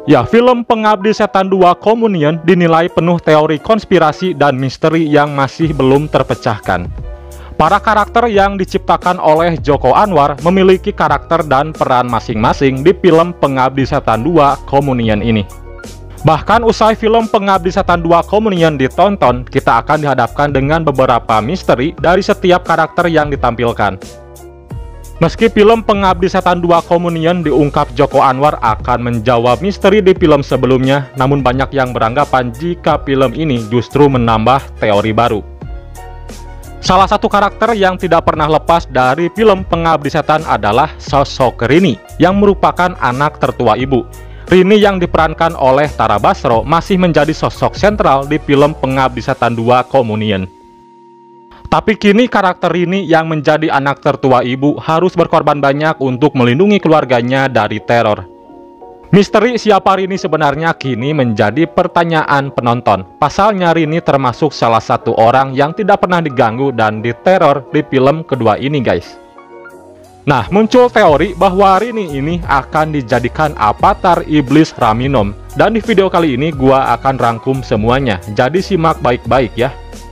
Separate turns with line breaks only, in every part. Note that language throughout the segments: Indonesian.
Ya, film Pengabdi Setan 2 Communion dinilai penuh teori konspirasi dan misteri yang masih belum terpecahkan. Para karakter yang diciptakan oleh Joko Anwar memiliki karakter dan peran masing-masing di film Pengabdi Setan 2 Communion ini. Bahkan usai film Pengabdi Setan 2 Communion ditonton, kita akan dihadapkan dengan beberapa misteri dari setiap karakter yang ditampilkan. Meski film Pengabdi Setan 2 Communion diungkap Joko Anwar akan menjawab misteri di film sebelumnya, namun banyak yang beranggapan jika film ini justru menambah teori baru. Salah satu karakter yang tidak pernah lepas dari film Pengabdi Setan adalah sosok Rini, yang merupakan anak tertua ibu. Rini yang diperankan oleh Tara Basro masih menjadi sosok sentral di film Pengabdi Setan 2 Communion. Tapi kini karakter Rini yang menjadi anak tertua ibu harus berkorban banyak untuk melindungi keluarganya dari teror. Misteri siapa Rini sebenarnya kini menjadi pertanyaan penonton. Pasalnya Rini termasuk salah satu orang yang tidak pernah diganggu dan diteror di film kedua ini, guys. Nah, muncul teori bahwa Rini ini akan dijadikan avatar iblis Raminom. Dan di video kali ini gua akan rangkum semuanya, jadi simak baik-baik ya.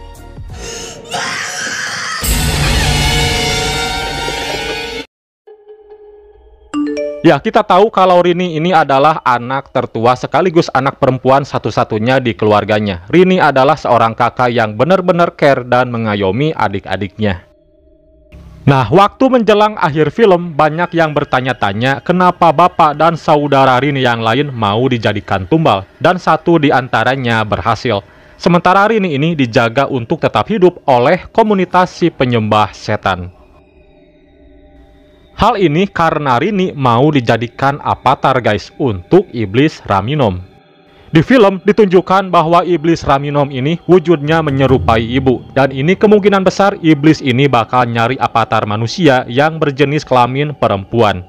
Ya, kita tahu kalau Rini ini adalah anak tertua sekaligus anak perempuan satu-satunya di keluarganya. Rini adalah seorang kakak yang benar-benar care dan mengayomi adik-adiknya. Nah, waktu menjelang akhir film, banyak yang bertanya-tanya kenapa bapak dan saudara Rini yang lain mau dijadikan tumbal, dan satu di antaranya berhasil. Sementara Rini ini dijaga untuk tetap hidup oleh komunitas si penyembah setan. Hal ini karena Rini mau dijadikan avatar, guys, untuk iblis Raminom. Di film ditunjukkan bahwa iblis Raminom ini wujudnya menyerupai ibu, dan ini kemungkinan besar iblis ini bakal nyari avatar manusia yang berjenis kelamin perempuan.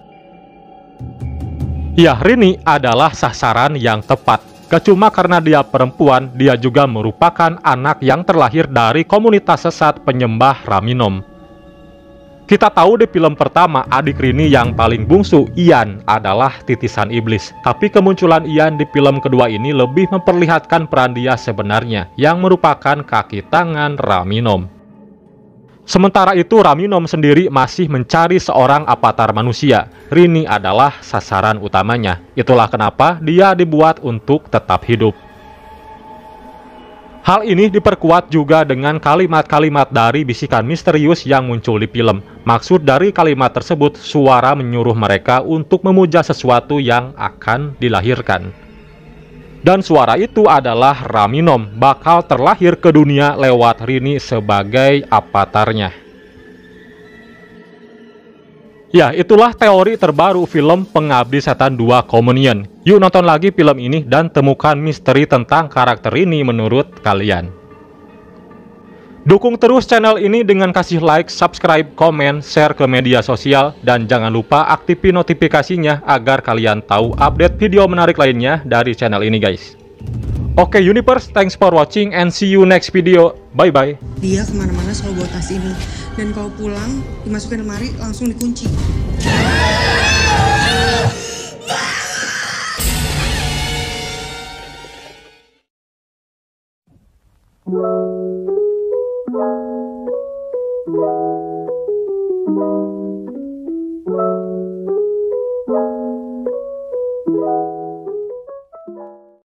Ya, Rini adalah sasaran yang tepat. Gak cuma karena dia perempuan, dia juga merupakan anak yang terlahir dari komunitas sesat penyembah Raminom. Kita tahu di film pertama, adik Rini yang paling bungsu, Ian, adalah titisan iblis. Tapi kemunculan Ian di film kedua ini lebih memperlihatkan peran dia sebenarnya, yang merupakan kaki tangan Raminom. Sementara itu, Raminom sendiri masih mencari seorang avatar manusia. Rini adalah sasaran utamanya. Itulah kenapa dia dibuat untuk tetap hidup. Hal ini diperkuat juga dengan kalimat-kalimat dari bisikan misterius yang muncul di film. Maksud dari kalimat tersebut, suara menyuruh mereka untuk memuja sesuatu yang akan dilahirkan. Dan suara itu adalah Raminom, bakal terlahir ke dunia lewat Rini sebagai avatarnya. Ya, itulah teori terbaru film Pengabdi Setan 2 Communion. Yuk nonton lagi film ini dan temukan misteri tentang karakter ini menurut kalian. Dukung terus channel ini dengan kasih like, subscribe, komen, share ke media sosial, dan jangan lupa aktifin notifikasinya agar kalian tahu update video menarik lainnya dari channel ini, guys. Oke, Universe, thanks for watching and see you next video. Bye-bye.
Dia kemana-mana selalu bawa tas ini. Dan kalau pulang, dimasukin lemari, langsung dikunci.